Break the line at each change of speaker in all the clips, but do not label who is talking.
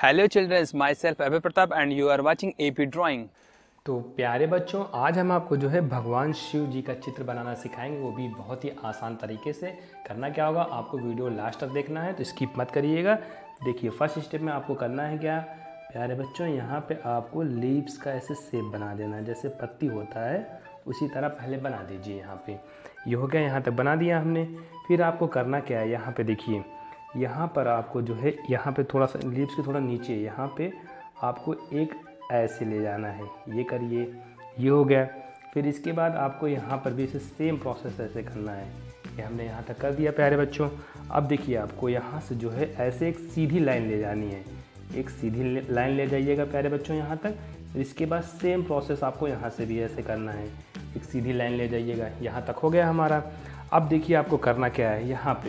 Hello children, it's myself Abhay Pratap and you are watching AP Drawing।
तो प्यारे बच्चों, आज हम आपको जो है भगवान शिव जी का चित्र बनाना सिखाएंगे, वो भी बहुत ही आसान तरीके से। करना क्या होगा, आपको वीडियो लास्ट तक देखना है, तो स्किप मत करिएगा। देखिए, फर्स्ट स्टेप में आपको करना है क्या प्यारे बच्चों, यहाँ पे आपको लीव्स का ऐसे शेप बना देना है, जैसे पत्ती होता है उसी तरह पहले बना दीजिए। यहाँ पे ये हो गया, यहाँ तक बना दिया हमने। फिर आपको करना क्या है, यहाँ पे देखिए, यहाँ पर आपको जो है यहाँ पे थोड़ा सा लीव्स के थोड़ा नीचे यहाँ पे आपको एक ऐसे ले जाना है। ये करिए, ये हो गया। फिर इसके बाद आपको यहाँ पर भी इसे सेम प्रोसेस ऐसे करना है। ये हमने यहाँ तक कर दिया प्यारे बच्चों। अब देखिए, आपको यहाँ से जो है ऐसे एक सीधी लाइन ले जानी है, एक सीधी लाइन ले जाइएगा प्यारे बच्चों यहाँ तक। फिर इसके बाद सेम प्रोसेस आपको यहाँ से भी ऐसे करना है, एक सीधी लाइन ले जाइएगा। यहाँ तक हो गया हमारा। अब देखिए, आपको करना क्या है,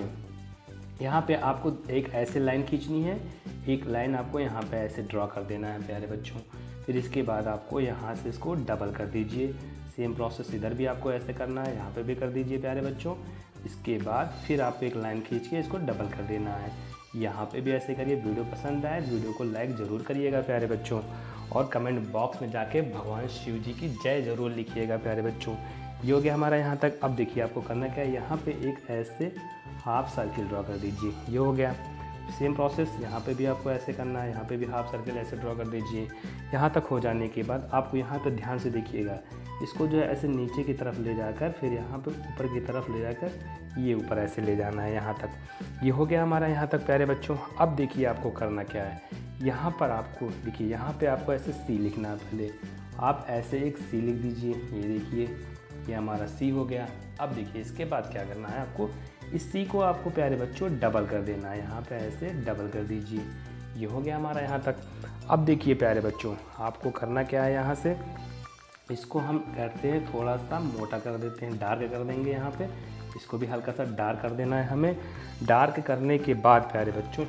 यहाँ पे आपको एक ऐसे लाइन खींचनी है, एक लाइन आपको यहाँ पे ऐसे ड्रॉ कर देना है प्यारे बच्चों। फिर इसके बाद आपको यहाँ से इसको डबल कर दीजिए। सेम प्रोसेस इधर भी आपको ऐसे करना है, यहाँ पे भी कर दीजिए प्यारे बच्चों। इसके बाद फिर आपको एक लाइन खींच के इसको डबल कर देना है, यहाँ पे भी ऐसे करिए। वीडियो पसंद आए वीडियो को लाइक ज़रूर करिएगा प्यारे बच्चों, और कमेंट बॉक्स में जाके भगवान शिव जी की जय ज़रूर लिखिएगा प्यारे बच्चों। ये हो गया हमारा यहाँ तक। अब देखिए, आपको करना क्या है, यहाँ पे एक ऐसे हाफ सर्किल ड्रॉ कर दीजिए। ये हो गया। सेम प्रोसेस यहाँ पे भी आपको ऐसे करना है, यहाँ पे भी हाफ सर्किल ऐसे ड्रॉ कर दीजिए। यहाँ तक हो जाने के बाद आपको यहाँ पे ध्यान से देखिएगा, इसको जो है ऐसे नीचे की तरफ ले जाकर फिर यहाँ पे ऊपर की तरफ ले जाकर ये ऊपर ऐसे ले जाना है यहाँ तक। ये हो गया हमारा यहाँ तक प्यारे बच्चों। अब देखिए, आपको करना क्या है, यहाँ पर आपको देखिए, यहाँ पर आपको ऐसे सी लिखना है। पहले आप ऐसे एक सी लिख दीजिए। ये देखिए, ये हमारा सी हो गया। अब देखिए, इसके बाद क्या करना है, आपको इस सी को आपको प्यारे बच्चों डबल कर देना है। यहाँ पे ऐसे डबल कर दीजिए। ये हो गया हमारा यहाँ तक। अब देखिए प्यारे बच्चों, आपको करना क्या है, यहाँ से इसको हम करते हैं थोड़ा सा मोटा कर देते हैं, डार्क कर देंगे। यहाँ पे इसको भी हल्का सा डार्क कर देना है हमें। डार्क करने के बाद प्यारे बच्चों,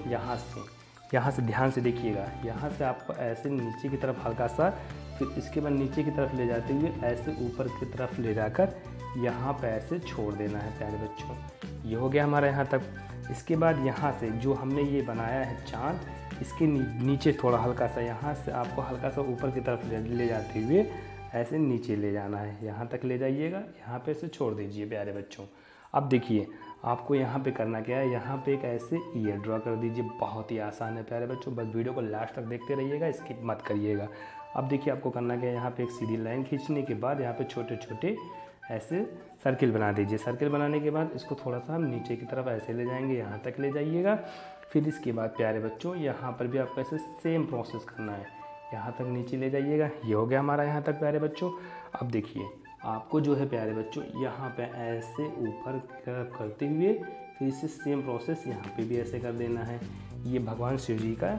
यहाँ से ध्यान से देखिएगा, यहाँ से आपको ऐसे नीचे की तरफ हल्का सा, फिर इसके बाद नीचे की तरफ ले जाते हुए ऐसे ऊपर की तरफ ले जाकर यहाँ पे ऐसे छोड़ देना है प्यारे बच्चों। ये हो गया हमारा यहाँ तक। इसके बाद यहाँ से जो हमने ये बनाया है चाँद, इसके नीचे थोड़ा हल्का सा, यहाँ से आपको हल्का सा ऊपर की तरफ ले जाते हुए ऐसे नीचे ले जाना है। यहाँ तक ले जाइएगा, यहाँ पे ऐसे छोड़ दीजिए प्यारे बच्चों। अब देखिए, आपको यहाँ पे करना क्या है, यहाँ पे एक ऐसे ईयर ड्रॉ कर दीजिए। बहुत ही आसान है प्यारे बच्चों, बस वीडियो को लास्ट तक देखते रहिएगा, स्किप मत करिएगा। अब देखिए, आपको करना क्या है, यहाँ पे एक सीधी लाइन खींचने के बाद यहाँ पे छोटे छोटे ऐसे सर्किल बना दीजिए। सर्किल बनाने के बाद इसको थोड़ा सा हम नीचे की तरफ ऐसे ले जाएंगे, यहाँ तक ले जाइएगा। फिर इसके बाद प्यारे बच्चों, यहाँ पर भी आपको ऐसे सेम प्रोसेस करना है, यहाँ तक नीचे ले जाइएगा। ये हो गया हमारा यहाँ तक प्यारे बच्चों। अब देखिए, आपको जो है प्यारे बच्चों, यहाँ पे ऐसे ऊपर की तरफ करते हुए फिर इसे सेम प्रोसेस यहाँ पे भी ऐसे कर देना है। ये भगवान शिव जी का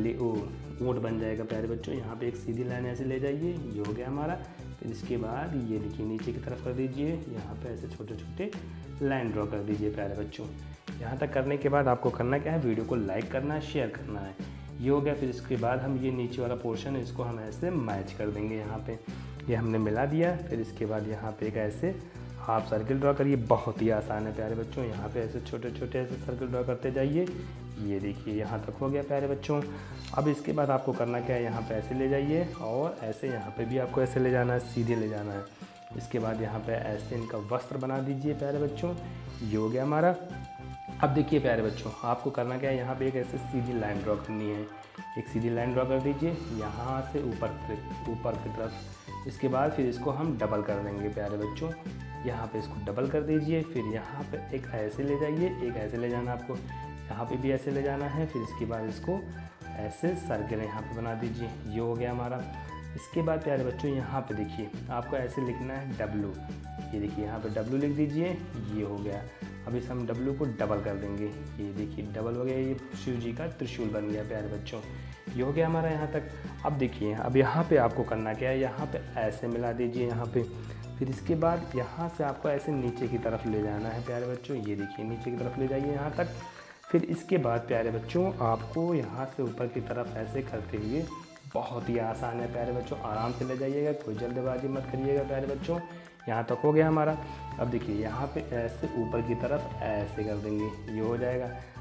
ऊँट बन जाएगा प्यारे बच्चों। यहाँ पे एक सीधी लाइन ऐसे ले जाइए। ये हो गया हमारा। फिर इसके बाद ये देखिए, नीचे की तरफ कर दीजिए, यहाँ पे ऐसे छोटे छोटे लाइन ड्रॉ कर दीजिए प्यारे बच्चों। यहाँ तक करने के बाद आपको करना क्या है, वीडियो को लाइक करना है, शेयर करना है। ये हो गया। फिर इसके बाद हम ये नीचे वाला पोर्शन है, इसको हम ऐसे मैच कर देंगे। यहाँ पे ये हमने मिला दिया। फिर इसके बाद यहाँ पे एक ऐसे हाफ सर्किल ड्रॉ करिए। बहुत ही आसान है प्यारे बच्चों, यहाँ पे ऐसे छोटे छोटे ऐसे सर्किल ड्रॉ करते जाइए। ये देखिए, यहाँ तक हो गया प्यारे बच्चों। अब इसके बाद आपको करना क्या है, यहाँ पे ऐसे ले जाइए और ऐसे यहाँ पे भी आपको ऐसे ले जाना है, सीधे ले जाना है। इसके बाद यहाँ पे ऐसे इनका वस्त्र बना दीजिए प्यारे बच्चों। ये हो गया हमारा। अब देखिए प्यारे बच्चों, आपको करना क्या है, यहाँ पे एक ऐसे सीधी लाइन ड्रॉ करनी है। एक सीधी लाइन ड्रॉ कर दीजिए यहाँ से ऊपर की तरफ। इसके बाद फिर इसको हम डबल कर देंगे प्यारे बच्चों। यहाँ पे इसको डबल कर दीजिए। फिर यहाँ पे एक ऐसे ले जाइए, एक ऐसे ले जाना आपको, यहाँ पे भी ऐसे ले जाना है। फिर इसके बाद इसको ऐसे सर्किल यहाँ पे बना दीजिए। ये हो गया हमारा। इसके बाद प्यारे बच्चों, यहाँ पे देखिए, आपको ऐसे लिखना है W। ये देखिए, यहाँ पे W लिख दीजिए। ये हो गया। अब इस हम W को डबल कर देंगे। ये देखिए, डबल हो गया। ये शिव जी का त्रिशूल बन गया प्यारे बच्चों। ये हो गया हमारा यहाँ तक। अब देखिए, अब यहाँ पे आपको करना क्या है, यहाँ पे ऐसे मिला दीजिए यहाँ पे। फिर इसके बाद यहाँ से आपको ऐसे नीचे की तरफ ले जाना है प्यारे बच्चों। ये देखिए, नीचे की तरफ ले जाइए यहाँ तक। फिर इसके बाद प्यारे बच्चों, आपको यहाँ से ऊपर की तरफ ऐसे करते हुए, बहुत ही आसान है प्यारे बच्चों, आराम से ले जाइएगा, कोई जल्दबाजी मत करिएगा प्यारे बच्चों। यहाँ तक हो गया हमारा। अब देखिए, यहाँ पे ऐसे ऊपर की तरफ ऐसे कर देंगे। ये हो जाएगा।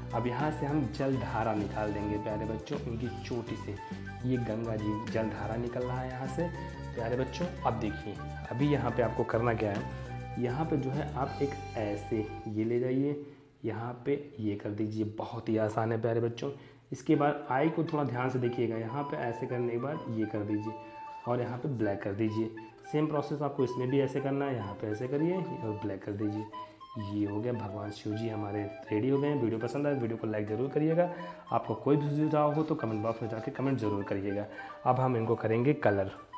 अब यहाँ से हम जल धारा निकाल देंगे प्यारे बच्चों, उनकी चोटी से। ये गंगा जी जल धारा निकल रहा है यहाँ से प्यारे बच्चों। अब देखिए अभी यहाँ पे आपको करना क्या है, यहाँ पे जो है आप एक ऐसे ये ले जाइए, यहाँ पे ये कर दीजिए। बहुत ही आसान है प्यारे बच्चों। इसके बाद आई को थोड़ा ध्यान से देखिएगा, यहाँ पे ऐसे करने के बाद ये कर दीजिए और यहाँ पे ब्लैक कर दीजिए। सेम प्रोसेस आपको इसमें भी ऐसे करना है, यहाँ पे ऐसे करिए और ब्लैक कर दीजिए। ये हो गया, भगवान शिव जी हमारे रेडी हो गए हैं। वीडियो पसंद आए वीडियो को लाइक ज़रूर करिएगा। आपको कोई भी सुझाव हो तो कमेंट बॉक्स में जाके कमेंट ज़रूर करिएगा। अब हम इनको करेंगे कलर।